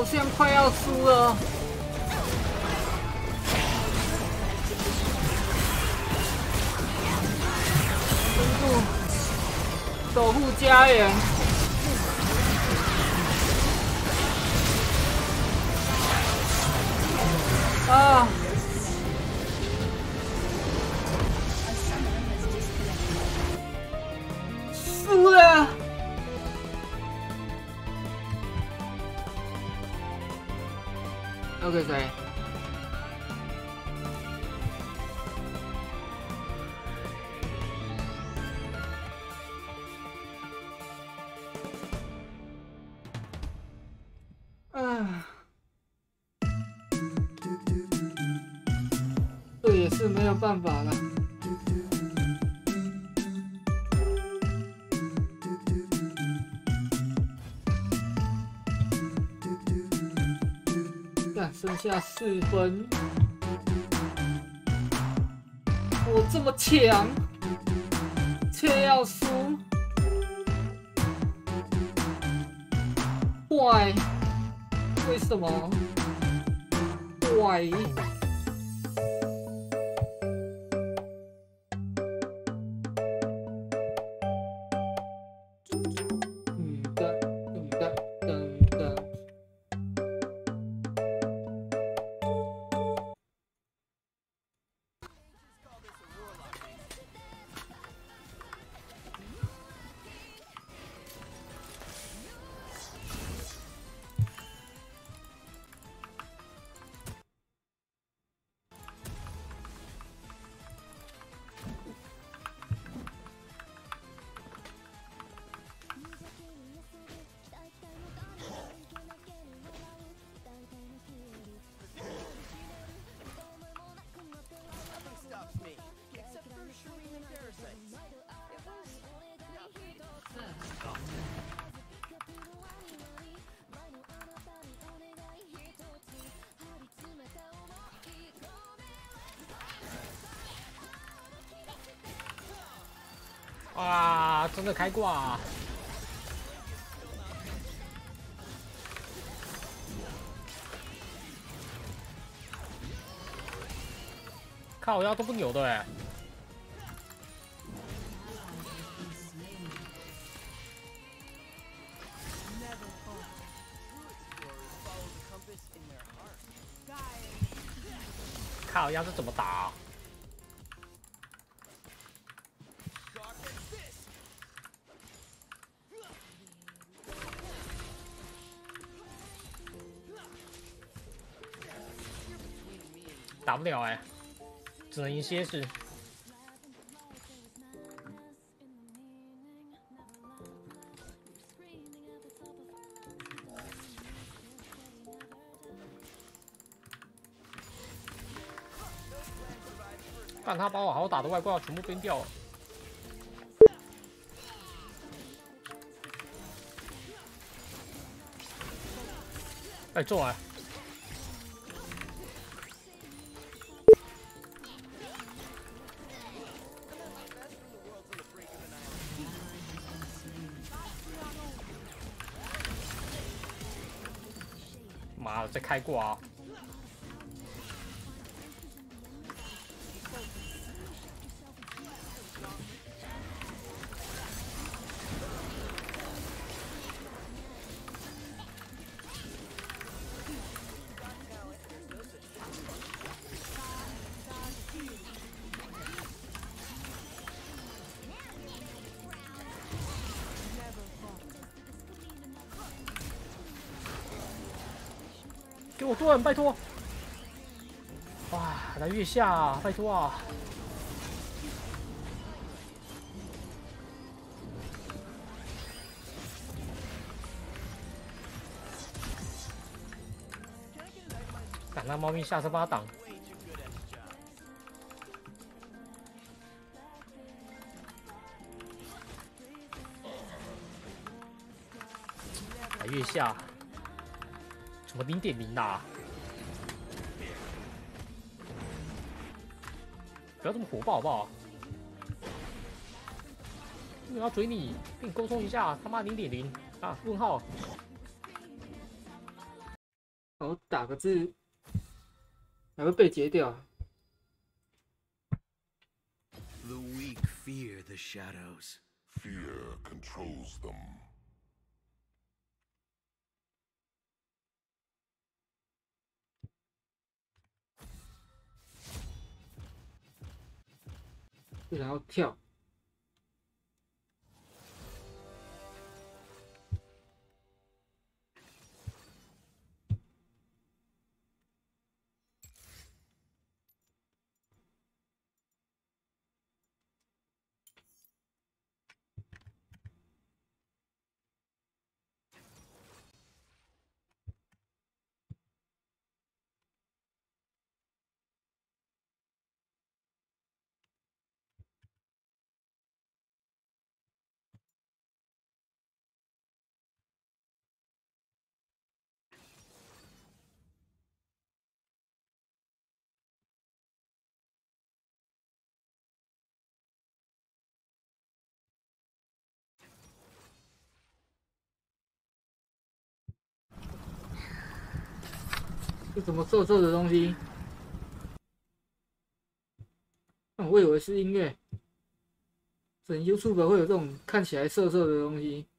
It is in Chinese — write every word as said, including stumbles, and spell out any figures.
像快要输了。撑住，守护家园。啊！输了。 交给谁？啊，这也是没有办法了。剩下四分，我这么强，却要输，坏，为什么？坏。嗯的，嗯的，等等。 哇，真的开挂、啊！靠腰都不扭的哎、欸！靠腰是怎么打、啊？ 打不了哎、欸，只能赢蝎子。但他把我好打的外挂全部崩掉了。哎，中哎！ 妈的，在开挂啊！给我盾，拜托！哇，来月下、啊，拜托啊！赶那猫咪下车帮他挡。来月下。 什么零点零啊！不要这么火爆好不好？我要追你，跟你沟通一下，他妈零点零啊？问号。 打个字还会被截掉。 The weak fear the shadows. Fear controls them. 然后跳。这什么色色的东西？我以为是音乐。整 YouTube 会有这种看起来色色的东西。